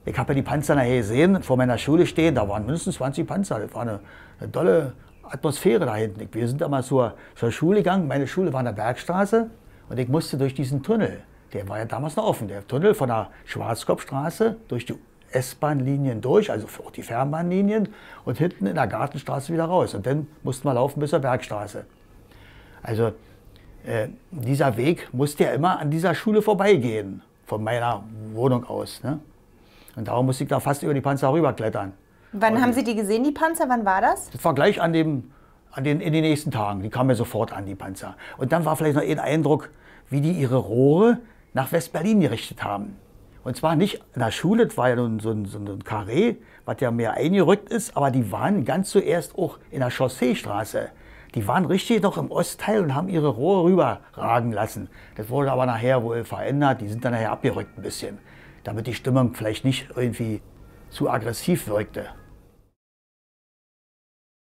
Ich habe ja die Panzer nachher gesehen, vor meiner Schule stehen, da waren mindestens 20 Panzer. Das war eine tolle Atmosphäre da hinten. Wir sind damals zur Schule gegangen, meine Schule war an der Bergstraße und ich musste durch diesen Tunnel. Der war ja damals noch offen, der Tunnel von der Schwarzkopfstraße durch die S-Bahn-Linien durch, also auch die Fernbahnlinien und hinten in der Gartenstraße wieder raus. Und dann mussten wir laufen bis zur Bergstraße. Also dieser Weg musste ja immer an dieser Schule vorbeigehen, von meiner Wohnung aus. Ne? Und darum musste ich da fast über die Panzer rüberklettern. Wann haben Sie die gesehen, die Panzer? Wann war das? Das war gleich in den nächsten Tagen. Die kamen mir sofort an, die Panzer. Und dann war vielleicht noch ein Eindruck, wie die ihre Rohre nach West-Berlin gerichtet haben. Und zwar nicht in der Schule, das war ja so ein Karree, was ja mehr eingerückt ist, aber die waren ganz zuerst auch in der Chausseestraße. Die waren richtig noch im Ostteil und haben ihre Rohre rüberragen lassen. Das wurde aber nachher wohl verändert, die sind dann nachher abgerückt ein bisschen, damit die Stimmung vielleicht nicht irgendwie zu aggressiv wirkte.